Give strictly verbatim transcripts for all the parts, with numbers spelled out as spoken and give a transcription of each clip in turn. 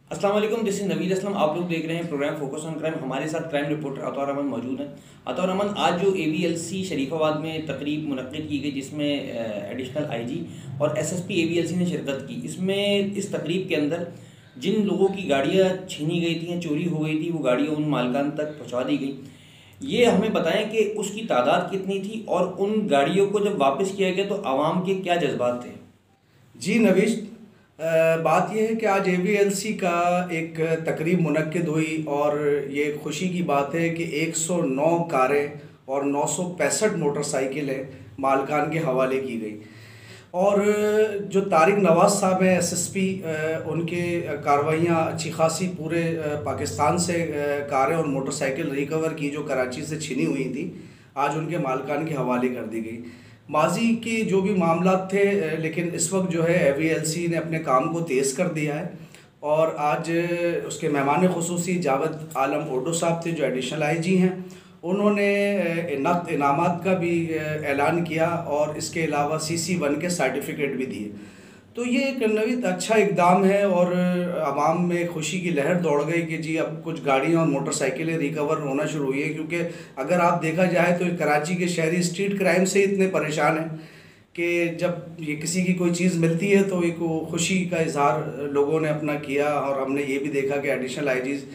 अस्सलाम वालेकुम, this is Naveed Aslam. आप लोग देख रहे हैं प्रोग्राम फोकस ऑन क्राइम। हमारे साथ क्राइम रिपोर्टर अतौर अमन मौजूद हैं। अतौर अमन, आज जो A V L C Sharifabad में तकरीब मुनक्किद की गई जिसमें एडिशनल आई जी और S S P A V L C ने शिरकत की, इसमें इस तकरीब के अंदर जिन लोगों की गाड़ियाँ छीनी गई थी, चोरी हो गई थी, वो गाड़ियाँ उन मालिकान तक पहुँचा दी गई। ये हमें बताएं कि उसकी तादाद कितनी थी और उन गाड़ियों को जब वापस किया गया तो आवाम के क्या जज्बात थे। जी नवीश, बात यह है कि आज ए वी एल सी का एक तकरीब मुनक्किद हुई और ये खुशी की बात है कि एक सौ नौ कारें और नौ सौ पैंसठ मोटरसाइकिलें मालकान के हवाले की गई। और जो तारिक नवाज़ साहब हैं एस एस पी, उनके कार्रवाइयाँ अच्छी खासी पूरे पाकिस्तान से कारें और मोटरसाइकिल रिकवर की जो कराची से छिनी हुई थी, आज उनके मालकान के हवाले कर दी गई। माजी की जो भी मामला थे, लेकिन इस वक्त जो है ए वी एल सी ने अपने काम को तेज़ कर दिया है और आज उसके मेहमान खुसूसी जावेद आलम ओडो साहब थे जो एडिशनल आई जी हैं। उन्होंने नक़द इनामात का भी ऐलान किया और इसके अलावा सी सी वन के सर्टिफिकेट भी दिए। तो ये एक नवीद अच्छा इकदाम है और आवाम में खुशी की लहर दौड़ गई कि जी अब कुछ गाड़ियाँ और मोटरसाइकिलें रिकवर होना शुरू हुई है। क्योंकि अगर आप देखा जाए तो कराची के शहरी स्ट्रीट क्राइम से इतने परेशान हैं कि जब ये किसी की कोई चीज़ मिलती है तो एक खुशी का इजहार लोगों ने अपना किया। और हमने ये भी देखा कि एडिशनल आई जी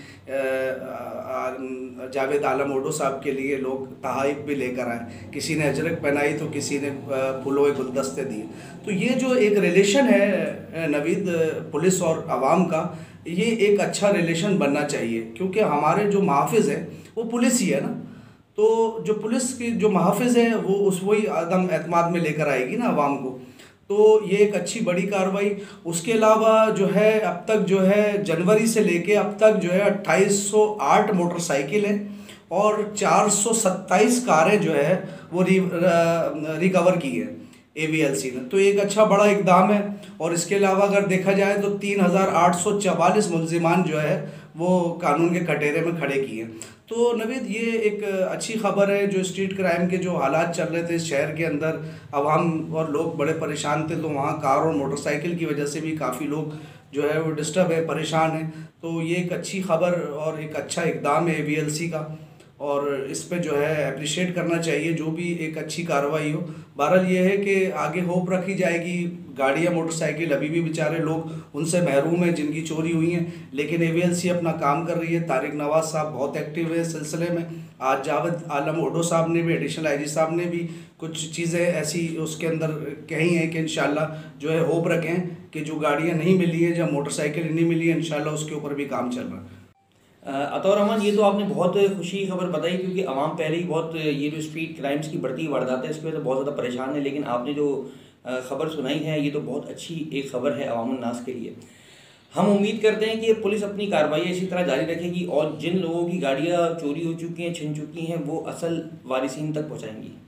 जावेद आलम ओडो साहब के लिए लोग तहाइफ भी लेकर आए, किसी ने अजरक पहनाई तो किसी ने फूलों के गुलदस्ते दिए। तो ये जो एक रिलेशन है नवीद पुलिस और आवाम का, ये एक अच्छा रिलेशन बनना चाहिए क्योंकि हमारे जो मुहाफ़िज़ हैं वो पुलिस ही है ना। तो जो पुलिस की जो मुहाफ़िज़ है वो उस वही आदम एतमाद में लेकर आएगी ना आवाम को। तो ये एक अच्छी बड़ी कार्रवाई। उसके अलावा जो है अब तक जो है जनवरी से लेके अब तक जो है अट्ठाईस सौ आठ मोटरसाइकिल हैं और चार सौ सत्ताईस कारें जो है वो रि, रिकवर की है ए वी एल सी ने। तो एक अच्छा बड़ा इकदाम है। और इसके अलावा अगर देखा जाए तो तीन हज़ार आठ सौ चवालीस मुलजिमान जो है वो कानून के कटहरे में खड़े किए। तो नवीद, ये एक अच्छी खबर है। जो स्ट्रीट क्राइम के जो हालात चल रहे थे इस शहर के अंदर, आवाम और लोग बड़े परेशान थे, तो वहाँ कार और मोटरसाइकिल की वजह से भी काफ़ी लोग जो है वो डिस्टर्ब है, परेशान हैं। तो ये एक अच्छी खबर और एक अच्छा इकदाम है ए वी एल सी का और इस पे जो है अप्रिशिएट करना चाहिए जो भी एक अच्छी कार्रवाई हो। बहरहाल ये है कि आगे होप रखी जाएगी। गाड़ियाँ मोटरसाइकिल अभी भी बेचारे लोग उनसे महरूम हैं जिनकी चोरी हुई हैं, लेकिन ए वी एल सी अपना काम कर रही है। तारिक नवाज़ साहब बहुत एक्टिव है इस सिलसिले में। आज जावेद आलम ओडो साहब ने भी, एडिशनल आई जी साहब ने भी कुछ चीज़ें ऐसी उसके अंदर कही हैं कि इंशाल्लाह जो है होप रखें कि जो गाड़ियाँ नहीं मिली हैं या मोटरसाइकिल नहीं मिली है, इंशाल्लाह उसके ऊपर भी काम चल रहा है। अतौर अमन, ये तो आपने बहुत खुशी की खबर बताई क्योंकि आवाम पहले ही बहुत ये जो स्ट्रीट क्राइम्स की बढ़ती वारदात है इसकी वजह से बहुत ज़्यादा परेशान है। लेकिन आपने जो खबर सुनाई है ये तो बहुत अच्छी एक खबर है अवामुन नास के लिए। हम उम्मीद करते हैं कि पुलिस अपनी कार्रवाई इसी तरह जारी रखेगी और जिन लोगों की गाड़ियाँ चोरी हो चुकी हैं, छिन चुकी हैं, वो असल वारिसीन तक पहुँचाएंगी।